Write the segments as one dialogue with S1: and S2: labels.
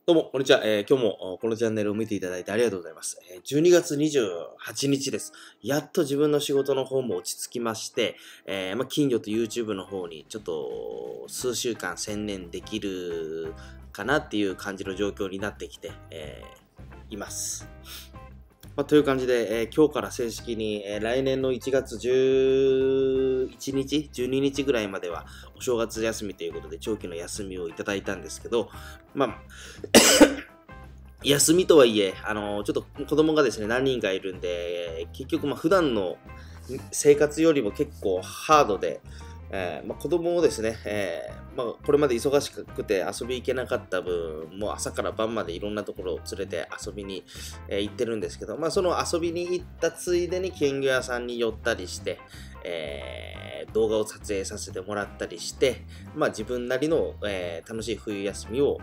S1: どうも、こんにちは。今日もこのチャンネルを見ていただいてありがとうございます。12月28日です。やっと自分の仕事の方も落ち着きまして、金魚と YouTube の方にちょっと数週間専念できるかなっていう感じの状況になってきて、います。という感じで、今日から正式に、来年の1月11日、12日ぐらいまではお正月休みということで長期の休みをいただいたんですけど、休みとはいえ、ちょっと子供がですね、何人かいるんで、結局普段の生活よりも結構ハードで、子供をですね、これまで忙しくて遊び行けなかった分、もう朝から晩までいろんなところを連れて遊びに、行ってるんですけど、その遊びに行ったついでに金魚屋さんに寄ったりして、動画を撮影させてもらったりして、自分なりの、楽しい冬休みを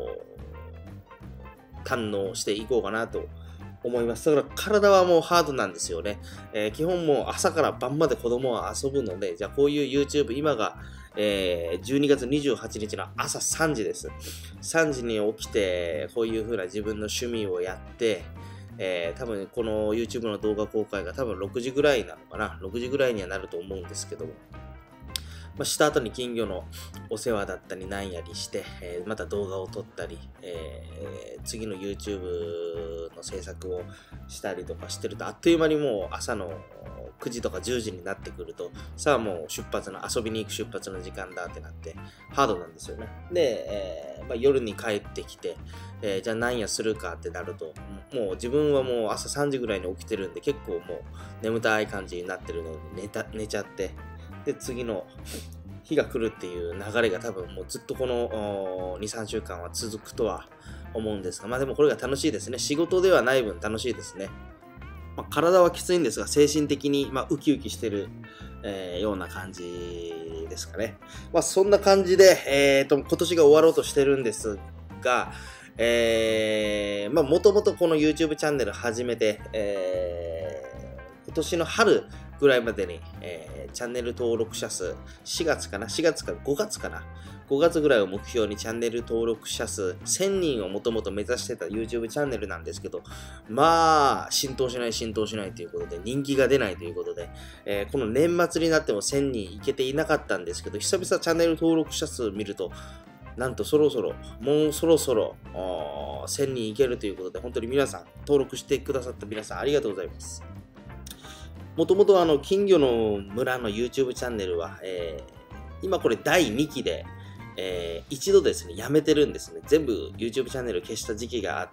S1: 堪能していこうかなと思います。だから体はもうハードなんですよね。基本もう朝から晩まで子供は遊ぶので、じゃあこういう YouTube、今が、12月28日の朝3時です。3時に起きて、こういう風な自分の趣味をやって、多分この YouTube の動画公開が多分6時ぐらいなのかな。6時ぐらいにはなると思うんですけども。した後に金魚のお世話だったりなんやりして、また動画を撮ったり、次の YouTube の制作をしたりとかしてると、あっという間にもう朝の9時とか10時になってくると、さあもう遊びに行く出発の時間だってなって、ハードなんですよね。で、夜に帰ってきて、じゃあ何やするかってなると、もう自分はもう朝3時ぐらいに起きてるんで、結構もう眠たい感じになってるので寝ちゃって、で、次の日が来るっていう流れが多分もうずっとこの2、3週間は続くとは思うんですが、でもこれが楽しいですね。仕事ではない分楽しいですね。体はきついんですが、精神的にウキウキしてる、ような感じですかね。そんな感じで、今年が終わろうとしてるんですが、もともとこの YouTube チャンネル始めて、今年の春ぐらいまでに、チャンネル登録者数、4月か5月かな、5月ぐらいを目標にチャンネル登録者数1000人をもともと目指してた YouTube チャンネルなんですけど、浸透しないということで、人気が出ないということで、この年末になっても1000人いけていなかったんですけど、久々チャンネル登録者数見ると、なんともうそろそろ1000人いけるということで、本当に皆さん、登録してくださった皆さんありがとうございます。もともと金魚の村の YouTube チャンネルは、今これ第2期で、一度ですね、やめてるんですね。全部 YouTube チャンネル消した時期があって、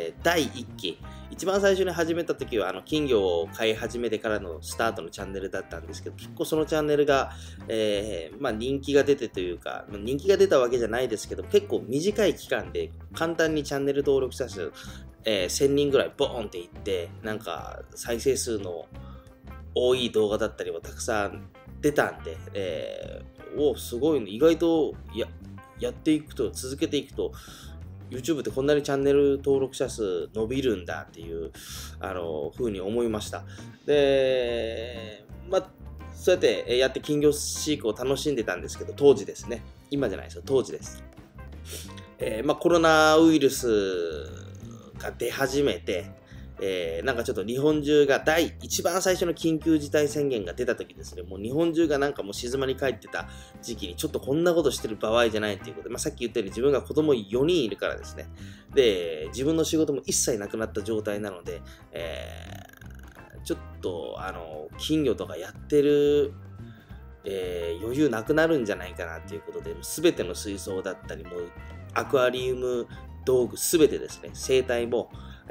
S1: 第1期、一番最初に始めた時は金魚を飼い始めてからのスタートのチャンネルだったんですけど、結構そのチャンネルが、人気が出てというか、人気が出たわけじゃないですけど、結構短い期間で簡単にチャンネル登録者数、1000人ぐらいボーンっていって、なんか再生数の多い動画だったりもたくさん出たんで、すごいね。意外とやっていくと、続けていくと、YouTube ってこんなにチャンネル登録者数伸びるんだっていう、風に思いました。で、そうやってやって金魚飼育を楽しんでたんですけど、当時ですね。今じゃないですよ、当時です。コロナウイルスが出始めて、なんかちょっと日本中が一番最初の緊急事態宣言が出た時ですね、もう日本中がなんかもう静まり返ってた時期にちょっとこんなことしてる場合じゃないっていうことで、さっき言ったように自分が子供4人いるからですね、で、自分の仕事も一切なくなった状態なので、ちょっと金魚とかやってる余裕なくなるんじゃないかなっていうことで、すべての水槽だったり、もうアクアリウム道具すべてですね、生態も、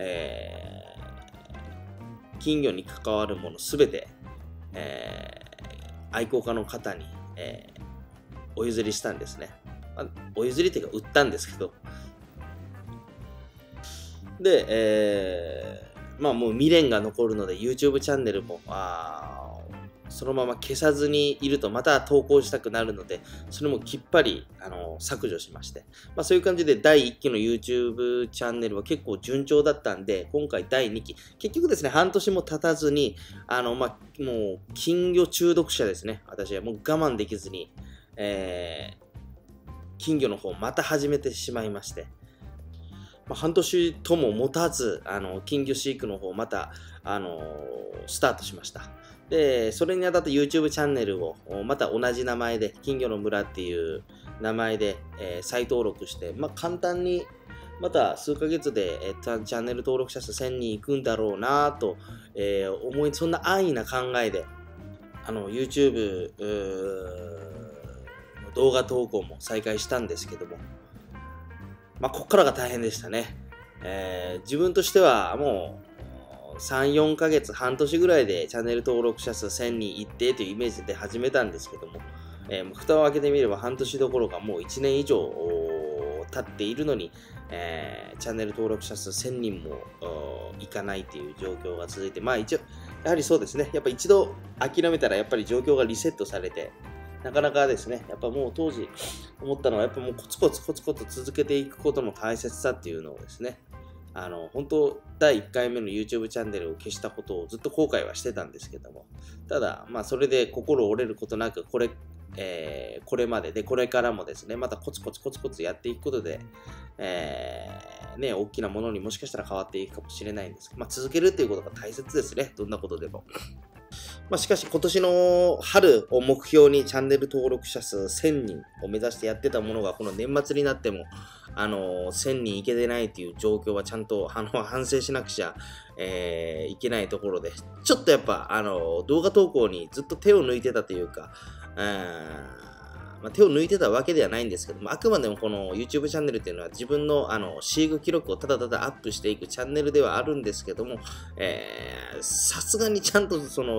S1: 金魚に関わるものすべて、愛好家の方に、お譲りしたんですね。お譲りっていうか売ったんですけど。で、もう未練が残るので YouTube チャンネルもそのまま消さずにいるとまた投稿したくなるので、それもきっぱり削除しまして、そういう感じで第1期の YouTube チャンネルは結構順調だったんで、今回第2期、結局ですね、半年も経たずに、もう金魚中毒者ですね。私はもう我慢できずに、金魚の方また始めてしまいまして、 半年とも持たず、金魚飼育の方、また、スタートしました。で、それにあたって YouTube チャンネルを、また同じ名前で、金魚の村っていう名前で、再登録して、簡単に、また数ヶ月で、チャンネル登録者数1000人いくんだろうなと、そんな安易な考えで、YouTube の動画投稿も再開したんですけども、こっからが大変でしたね。自分としてはもう3、4ヶ月、半年ぐらいでチャンネル登録者数1000人いってというイメージで始めたんですけども、蓋を開けてみれば半年どころかもう1年以上経っているのに、チャンネル登録者数1000人もいかないという状況が続いて、一応、やはりそうですね、やっぱ一度諦めたらやっぱり状況がリセットされて、なかなかですね、やっぱもう当時思ったのは、やっぱもうコツコツ続けていくことの大切さっていうのをですね、本当、第1回目の YouTube チャンネルを消したことをずっと後悔はしてたんですけども、ただ、それで心折れることなく、これまでで、これからもですね、またコツコツやっていくことで、大きなものにもしかしたら変わっていくかもしれないんですが、続けるっていうことが大切ですね、どんなことでも。しかし今年の春を目標にチャンネル登録者数1000人を目指してやってたものがこの年末になっても1000人いけてないという状況はちゃんと反省しなくちゃ、いけないところで、ちょっとやっぱ動画投稿にずっと手を抜いてたというか、手を抜いてたわけではないんですけども、あくまでもこの YouTube チャンネルっていうのは自分の飼育記録をただただアップしていくチャンネルではあるんですけども、さすがにちゃんとその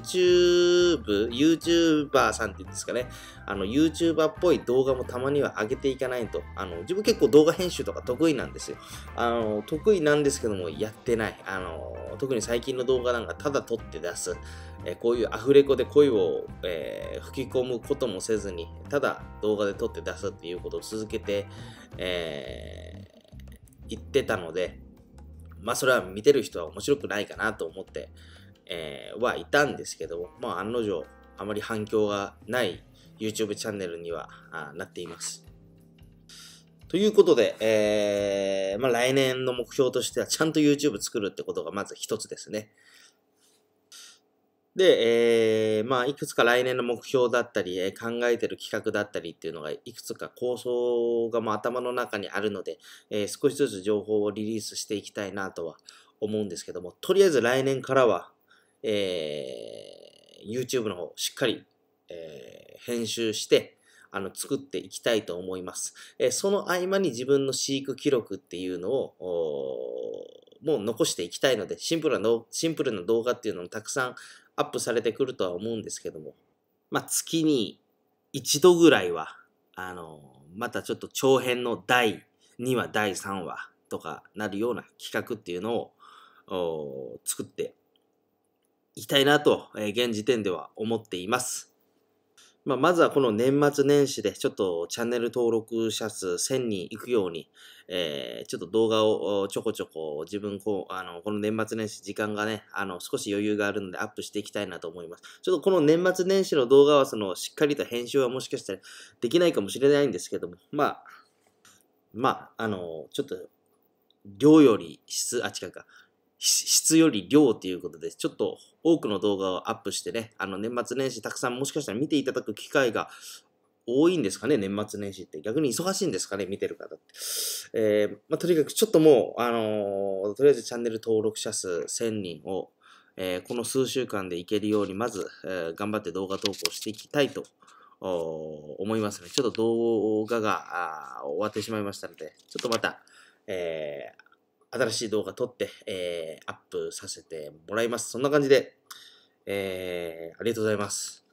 S1: YouTuber さんっていうんですかね、YouTuber っぽい動画もたまには上げていかないと、自分結構動画編集とか得意なんですよ。得意なんですけども、やってない。特に最近の動画なんかただ撮って出す。こういうアフレコで声を、吹き込むこともせずに、ただ動画で撮って出すっていうことを続けて、言ってたので、それは見てる人は面白くないかなと思って、はいたんですけども、案の定、あまり反響がない YouTube チャンネルにはなっています。ということで、来年の目標としてはちゃんと YouTube 作るってことがまず一つですね。で、いくつか来年の目標だったり、考えてる企画だったりっていうのが、いくつか構想が頭の中にあるので、少しずつ情報をリリースしていきたいなとは思うんですけども、とりあえず来年からは、YouTube の方、しっかり、編集して、作っていきたいと思います。その合間に自分の飼育記録っていうのを、もう残していきたいので、シンプルな動画っていうのもたくさんアップされてくるとは思うんですけども、月に一度ぐらいは、またちょっと長編の第2話、第3話とかなるような企画っていうのを作っていきたいなと、現時点では思っています。まずはこの年末年始でちょっとチャンネル登録者数1000人いくように、ちょっと動画をちょこちょこ自分この年末年始時間がね、少し余裕があるのでアップしていきたいなと思います。ちょっとこの年末年始の動画はしっかりと編集はもしかしたらできないかもしれないんですけども、ちょっと量より質より量ということで、ちょっと多くの動画をアップしてね、年末年始たくさんもしかしたら見ていただく機会が多いんですかね、年末年始って。逆に忙しいんですかね、見てる方って。とにかくちょっともう、とりあえずチャンネル登録者数1000人を、この数週間でいけるように、まず、頑張って動画投稿していきたいと思いますね。ちょっと動画が終わってしまいましたので、ちょっとまた、新しい動画撮って、アップさせてもらいます。そんな感じで、ありがとうございます。